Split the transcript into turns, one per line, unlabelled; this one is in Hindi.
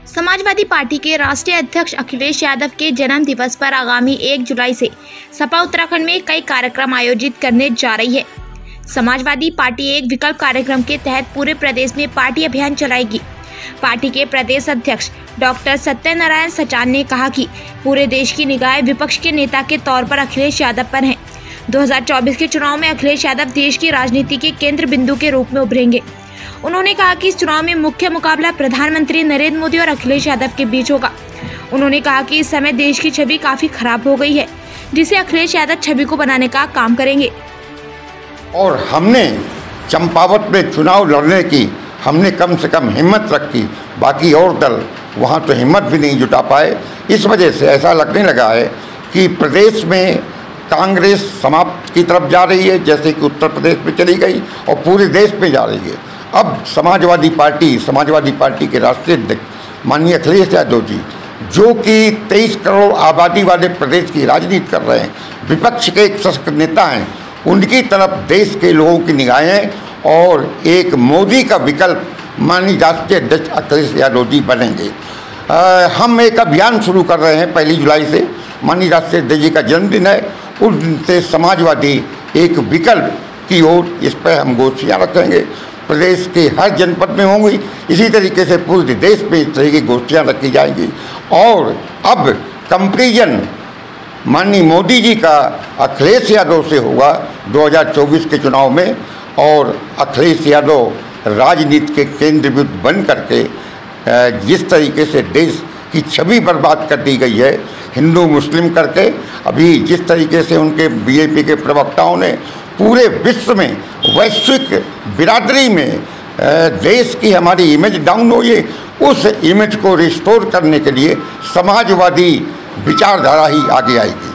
समाजवादी पार्टी के राष्ट्रीय अध्यक्ष अखिलेश यादव के जन्म दिवस पर आगामी 1 जुलाई से सपा उत्तराखंड में कई कार्यक्रम आयोजित करने जा रही है। समाजवादी पार्टी एक विकल्प कार्यक्रम के तहत पूरे प्रदेश में पार्टी अभियान चलाएगी। पार्टी के प्रदेश अध्यक्ष डॉक्टर सत्यनारायण सचान ने कहा कि पूरे देश की निगाहें विपक्ष के नेता के तौर पर अखिलेश यादव पर हैं। 2024 के चुनाव में अखिलेश यादव देश की राजनीति के केंद्र बिंदु के रूप में उभरेंगे। उन्होंने कहा कि इस चुनाव में मुख्य मुकाबला प्रधानमंत्री नरेंद्र मोदी और अखिलेश यादव के बीच होगा। उन्होंने कहा कि इस समय देश की छवि काफी खराब हो गई है, जिसे अखिलेश यादव छवि को बनाने का काम करेंगे।
और हमने चंपावत में चुनाव लड़ने की हमने कम से कम हिम्मत रखी, बाकी और दल वहाँ तो हिम्मत भी नहीं जुटा पाए। इस वजह से ऐसा लगने लगा है कि प्रदेश में कांग्रेस समाप्त की तरफ जा रही है, जैसे कि उत्तर प्रदेश में चली गई और पूरे देश में जा रही है। अब समाजवादी पार्टी के राष्ट्रीय अध्यक्ष माननीय अखिलेश यादव जी, जो कि 23 करोड़ आबादी वाले प्रदेश की राजनीति कर रहे हैं, विपक्ष के एक सशक्त नेता हैं, उनकी तरफ देश के लोगों की निगाहें और एक मोदी का विकल्प माननीय राष्ट्रीय अध्यक्ष अखिलेश यादव जी बनेंगे। हम एक अभियान शुरू कर रहे हैं 1 जुलाई से। माननीय राष्ट्रीय अध्यक्ष जी का जन्मदिन है, उस दिन से समाजवादी एक विकल्प की ओर इस पर हम गोष्ठियाँ रखेंगे। प्रदेश के हर जनपद में होंगी, इसी तरीके से पूरे देश में इस तरह की गोष्ठियाँ रखी जाएंगी। और अब कंपेरिजन माननीय मोदी जी का अखिलेश यादव से होगा 2024 के चुनाव में, और अखिलेश यादव राजनीति के केंद्र बिंदु बन करके जिस तरीके से देश की छवि बर्बाद कर दी गई है हिंदू मुस्लिम करके, अभी जिस तरीके से उनके बीजेपी के प्रवक्ताओं ने पूरे विश्व में वैश्विक बिरादरी में देश की हमारी इमेज डाउन हुई है, उस इमेज को रिस्टोर करने के लिए समाजवादी विचारधारा ही आगे आएगी।